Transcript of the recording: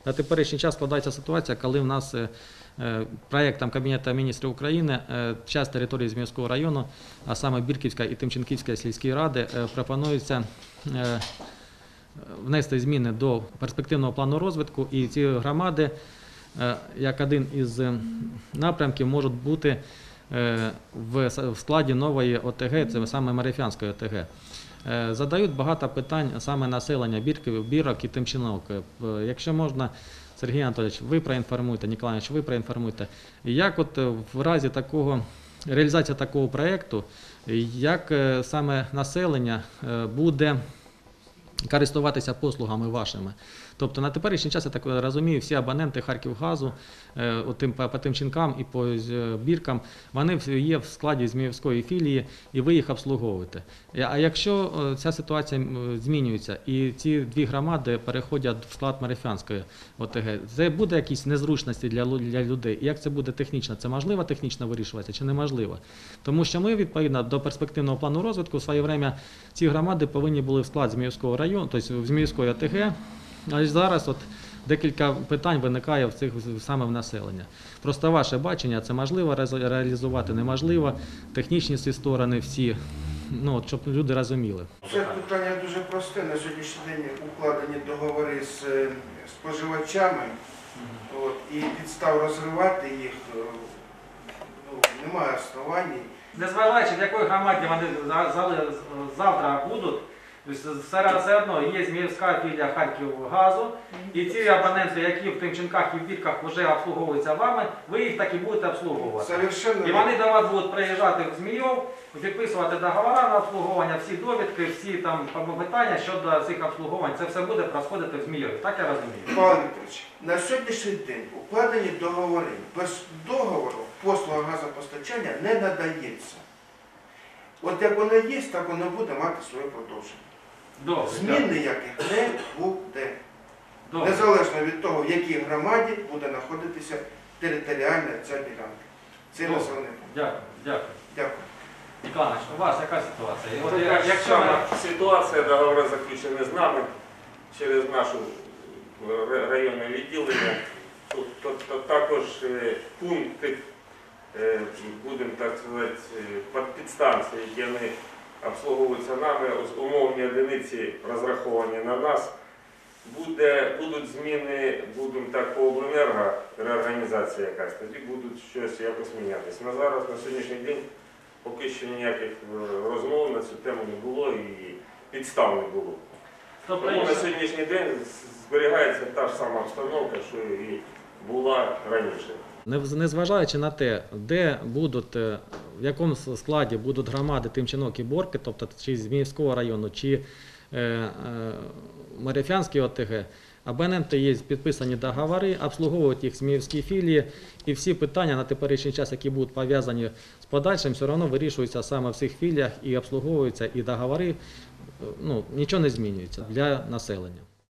На теперішній час складається ситуація, коли в нас проєктом Кабінету міністрів України частина території Зміївського району, а саме Бірківська і Тимченківська сільські ради, пропонується внести зміни до перспективного плану розвитку, і ці громади, як один із напрямків, можуть бути в складі нової ОТГ, це саме Мар'їнської ОТГ. Задають багато питань саме населення Бірок і Тимчинок. Якщо можна, Сергій Анатолійович, ви проінформуйте, Ніколай Іванович, ви проінформуйте, як от в разі реалізації такого проєкту, як саме населення буде користуватися послугами вашими. Тобто на теперішній час, я так розумію, всі абоненти Харківгазу по Тимчинкам і по Біркам, вони є в складі Зміївської філії, і ви їх обслуговуєте. А якщо ця ситуація змінюється і ці дві громади переходять в склад Мар'їнської ОТГ, це буде якісь незручності для людей? І як це буде технічно? Це можливо технічно вирішуватися чи неможливо? Тому що ми, відповідно до перспективного плану розвитку, в своє время ці громади повинні були в склад Зміївського району, тобто в Зміївської ОТГ. А зараз декілька питань виникає саме в населення. Просто ваше бачення, це можливо реалізувати, неможливо, технічні всі сторони всі, щоб люди розуміли. Це питання дуже просте. На сьогоднішній день укладені договори з споживачами, і підстав розривати їх немає основань. Незважаючи, в якої громаді вони завтра будуть, все одно є Зміївська філія Харківгазу, і ці абоненти, які в Тимченках і в Бірках вже обслуговуються вами, ви їх так і будете обслуговувати. І вони до вас будуть приїжджати в Зміїв, підписувати договори на обслуговування, всі довідки, всі там питання щодо цих обслуговувань, це все буде проходити в Зміїві. Так я розумію? Павло Вікторович, на сьогоднішній день укладені договори. Без договору послуга газопостачання не надається. От як воно є, так воно буде мати своє продовження. Добре, змін ніяких не буде. Добре. Незалежно від того, в якій громаді буде знаходитися територіальна ця ділянка. Це населений пункт. Дякую. Ніколай Іванович, у вас яка ситуація? Ситуація, договори заключені з нами через нашу районне відділення. Тут також пункти, будемо так сказати, підстанції, які вони обслуговуються нами, умовні одиниці розраховані на нас. Будуть зміни, будемо так, по обленерго, реорганізація якась, тоді будуть щось якось мінятися. На зараз, на сьогоднішній день, поки що ніяких розмов на цю тему не було і підстав не було. Тому на сьогоднішній день зберігається та ж сама обстановка, що і була раніше. Незважаючи на те, де будуть, в якому складі будуть громади Тимчинок і Борки, тобто чи Зміївського району, чи Мар'їнської ОТГ, абоненти є підписані договори, обслуговують їх Зміївські філії, і всі питання на теперішній час, які будуть пов'язані з подальшим, все одно вирішуються саме в цих філіях і обслуговуються, і договори, нічого не змінюється для населення.